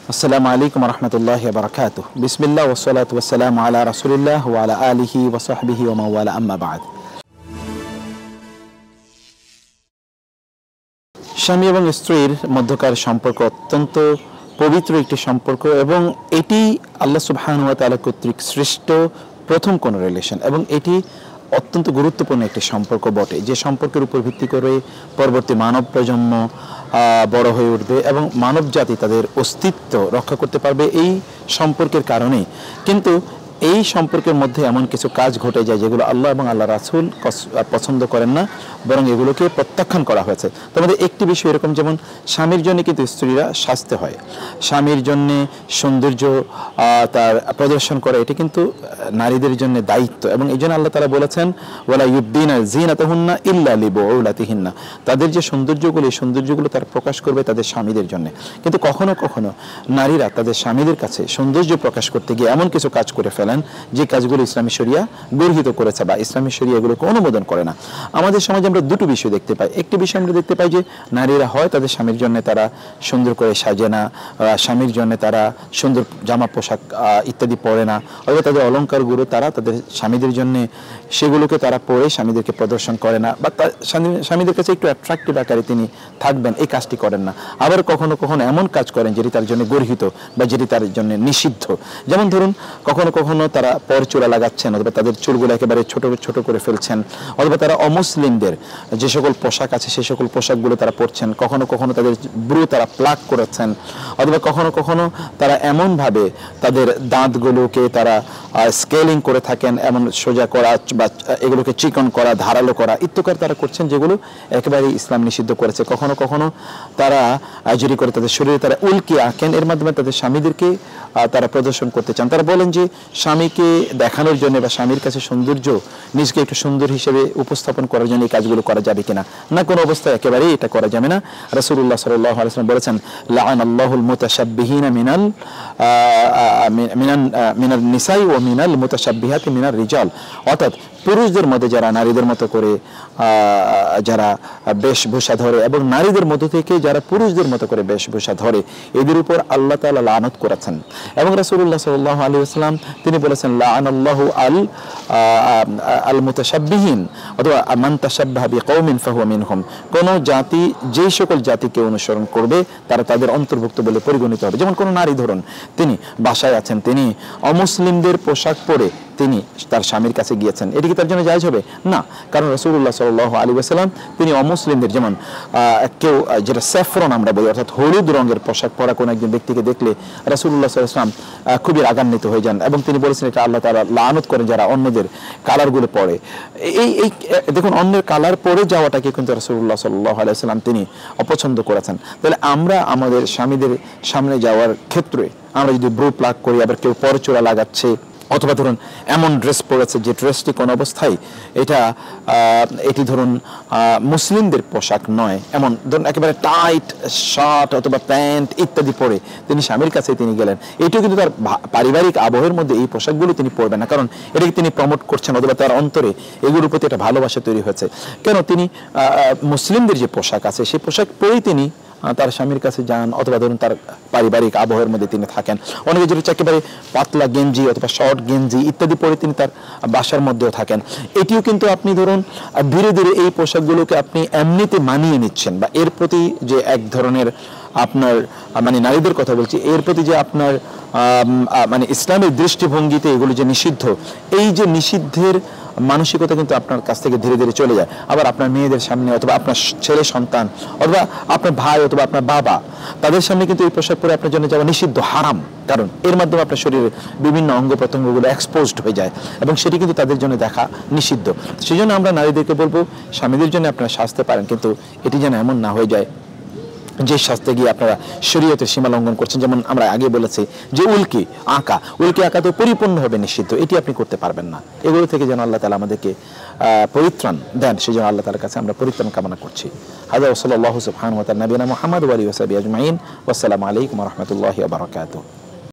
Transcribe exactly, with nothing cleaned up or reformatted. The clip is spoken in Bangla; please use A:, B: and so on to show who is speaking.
A: আসসালামু আলাইকুম ওয়া রাহমাতুল্লাহি ওয়া বারাকাতুহু। বিসমিল্লাহ ওয়াস সালাতু ওয়াস সালামু আলা রাসূলিল্লাহ ওয়া আলা আলিহি ওয়া সাহবিহি ওয়া মান ওয়ালা, আম্মা বা'দ। স্বামী এবং স্ত্রীর মধ্যকার সম্পর্ক অত্যন্ত পবিত্র একটি সম্পর্ক এবং এটি আল্লাহ সুবহানাহু ওয়া তাআলা কর্তৃক সৃষ্ট প্রথম কোন রিলেশন এবং এটি অত্যন্ত গুরুত্বপূর্ণ একটি সম্পর্ক বটে, যে সম্পর্কের উপর ভিত্তি করে পরবর্তী মানব প্রজন্ম বড় হয়ে উঠবে এবং মানব জাতি তাদের অস্তিত্ব রক্ষা করতে পারবে এই সম্পর্কের কারণে। কিন্তু এই সম্পর্কের মধ্যে এমন কিছু কাজ ঘটে যায় যেগুলো আল্লাহ এবং আল্লাহ রাসূল পছন্দ করেন না, বরং এগুলোকে প্রত্যাখ্যান করা হয়েছে। তোমাদের একটি বিষয় এরকম, যেমন স্বামীর জন্য কিন্তু স্ত্রীরা সাজতে হয়, স্বামীর জন্য সৌন্দর্য তার প্রদর্শন করা এটি কিন্তু নারীদের জন্য দায়িত্ব, এবং এই জন্য আল্লাহ তাআলা বলেছেন ওয়ালা ইউবদিনা যিনাতাহুন্না ইল্লা লিবুউলাতিহিন্না, তাদের যে সৌন্দর্যগুলো এই সৌন্দর্যগুলো তারা প্রকাশ করবে তাদের স্বামীদের জন্য। কিন্তু কখনো কখনো নারীরা তাদের স্বামীদের কাছে সৌন্দর্য প্রকাশ করতে গিয়ে এমন কিছু কাজ করে ফেলে যে কাজগুলো ইসলামী শরিয়া গর্হিত করেছে বা ইসলামী শরিয়া এগুলোকে অনুমোদন করে না। আমাদের সমাজে আমরা দুটো বিষয় দেখতে পাই। একটি বিষয় আমরা দেখতে পাই যে নারীরা হয় তাদের স্বামীর জন্য তারা সুন্দর করে সাজে না, স্বামীর জন্য তারা সুন্দর জামা পোশাক ইত্যাদি পরে না, অথবা তাদের অলংকারগুলো তারা তাদের স্বামীদের জন্য সেগুলোকে তারা পরে স্বামীদেরকে প্রদর্শন করে না, বা স্বামীদের কাছে একটু অ্যাট্রাক্টিভ আকারে তিনি থাকবেন এই কাজটি করেন না। আবার কখনো কখনো এমন কাজ করেন যেটি তার জন্য গর্হিত বা যেটি তার জন্য নিষিদ্ধ। যেমন ধরুন কখনো কখনো তারা পর চুলা লাগাচ্ছেন, অথবা তাদের চুলগুলো একেবারে ছোট ছোট করে ফেলছেন, অথবা তারা অমুসলিমদের যে সকল পোশাক আছে সেই সকল পোশাকগুলো তারা পরছেন, কখনো কখনো তাদের ব্রু তারা প্লাক করেছেন, অথবা কখনো কখনো তারা এমনভাবে তাদের দাঁতগুলোকে তারা স্কেলিং করে থাকেন, এমন সোজা করা বা এগুলোকে চিকন করা, ধারালো করা ইত্যাদি তারা করছেন যেগুলো একেবারে ইসলাম নিষিদ্ধ করেছে। কখনো কখনো তারা যদি করে তাদের শরীরে তারা উল্কি আঁকেন, এর মাধ্যমে তাদের স্বামীদেরকে তারা প্রদর্শন করতে চান। তারা বলেন যে স্বামীকে দেখানোর জন্য বা স্বামীর কাছে সৌন্দর্য নিজকে একটু সুন্দর হিসেবে উপস্থাপন করার জন্য এই কাজগুলো করা যাবে কিনা, না কোনো অবস্থায় একেবারেই এটা করা যাবে না। রাসূলুল্লাহ সাল্লাল্লাহু আলাইহি ওয়াসাল্লাম বলেছেন লাআনাল্লাহুল মুতাশাব্বিহিনা মিনাল মিনান মিনাল নিসাই ওয়া মিনাল মুতাশাব্বিহাতি মিনার রিজাল, অর্থাৎ পুরুষদের মধ্যে যারা নারীদের মতো করে যারা বেশভূষা ধরে এবং নারীদের মধ্য থেকে যারা পুরুষদের মতো করে বেশভূষা ধরে এদের উপর আল্লাহ তাআলা লানত করেছেন। এবং রাসূলুল্লাহ সাল্লাল্লাহু আলাইহি ওয়াসাল্লাম তিনি বলেছেন লাআনাল্লাহু আল আল মুতাশাব্বিহিন অথবা মান তাশাব্বাহা বিকওমিন ফাহুয়া মিনহুম, কোন জাতি যেই সকল জাতিকে অনুসরণ করবে তারা তাদের অন্তর্ভুক্ত বলে পরিগণিত হবে। যেমন কোন নারী ধরুন তিনি বাসায় আছেন, তিনি অমুসলিমদের পোশাক পরে তিনি তার স্বামীর কাছে গিয়েছেন, এটি কি তার জন্য জায়েজ হবে? না, কারণ রাসূলুল্লাহ সাল্লাল্লাহু আলাইহি ওয়াসাল্লাম তিনি অমুসলিমদের যেমন কেউ যেটা স্যাফরন আমরা বলি অর্থাৎ হলুদ রঙের পোশাক পরা কোনো একজন ব্যক্তিকে দেখলে রাসূলুল্লাহ সাল্লাল্লাহু আলাইহি ওয়াসাল্লাম খুবই রাগান্বিত হয়ে যান এবং তিনি বলেছেন এটা আল্লাহ তাআলা লানত করেন যারা অন্যদের কালারগুলো পরে। এই এই দেখুন অন্যের কালার পরে যাওয়াটাকে কিন্তু রাসূলুল্লাহ সাল্লাল্লাহু আলাইহি ওয়াসাল্লাম তিনি অপছন্দ করেছেন। তাহলে আমরা আমাদের স্বামীদের সামনে যাওয়ার ক্ষেত্রে আমরা যদি ব্রু প্লাক করি, আবার কেউ পরচুলা লাগাচ্ছে, অথবা ধরুন এমন ড্রেস পরেছে যে ড্রেসটি কোন অবস্থায় এটা এটি ধরুন মুসলিমদের পোশাক নয়, এমন ধরুন একেবারে টাইট শার্ট অথবা প্যান্ট ইত্যাদি পরে তিনি স্বামীর কাছে তিনি গেলেন, এটিও কিন্তু তার পারিবারিক আবহের মধ্যে এই পোশাকগুলো তিনি পরবেন না, কারণ এটাকে তিনি প্রমোট করছেন অথবা তার অন্তরে এগুলোর প্রতি একটা ভালোবাসা তৈরি হয়েছে। কেন তিনি মুসলিমদের যে পোশাক আছে সেই পোশাক পরেই তিনি তার স্বামীর কাছে যান, অথবা ধরুন তার পারিবারিক আবহের মধ্যে তিনি থাকেন। অনেকে যদি একেবারে পাতলা গেঞ্জি অথবা শর্ট গেঞ্জি ইত্যাদি পরে তিনি তার বাসার মধ্যেও থাকেন, এটিও কিন্তু আপনি ধরুন ধীরে ধীরে এই পোশাকগুলোকে আপনি এমনিতে মানিয়ে নিচ্ছেন, বা এর প্রতি যে এক ধরনের আপনার মানে নারীদের কথা বলছি, এর প্রতি যে আপনার মানে ইসলামের দৃষ্টিভঙ্গিতে এগুলো যে নিষিদ্ধ, এই যে নিষিদ্ধের মানসিকতা কিন্তু আপনার কাছ থেকে ধীরে ধীরে চলে যায়। আবার আপনার মেয়েদের সামনে অথবা আপনার ছেলে সন্তান অথবা আপনার ভাই অথবা আপনার বাবা তাদের সামনে কিন্তু এই পোশাক পরে আপনার জন্য যাওয়া নিষিদ্ধ, হারাম, কারণ এর মাধ্যমে আপনার শরীরের বিভিন্ন অঙ্গ প্রত্যঙ্গগুলো এক্সপোজড হয়ে যায় এবং সেটি কিন্তু তাদের জন্য দেখা নিষিদ্ধ। সেই জন্য আমরা নারীদেরকে বলবো স্বামীদের জন্য আপনারা সাজতে পারেন, কিন্তু এটি যেন এমন না হয়ে যায় যে শাস্তে গিয়ে আপনারা শরীয়তের সীমা লঙ্ঘন করছেন। যেমন আমরা আগে বলেছি যে উল্কি আঁকা, উল্কি আঁকা তো পরিপূর্ণভাবে নিষিদ্ধ, এটি আপনি করতে পারবেন না। এগুলো থেকে যেন আল্লাহ তাআলা আমাদেরকে পরিত্রাণ দেন, সেই জন্য আল্লাহ তাআলার কাছে আমরা পরিত্রাণ কামনা করছি। হাযা ওয়া সাল্লাল্লাহু সুবহানাহু ওয়া তাআলা নবিয়ানা মুহাম্মদ ওয়া আলিহি ওয়া সাহবিহি আজমাইন। ওয়াসসালামু আলাইকুম ওয়া রাহমাতুল্লাহি ওয়া বারাকাতুহু।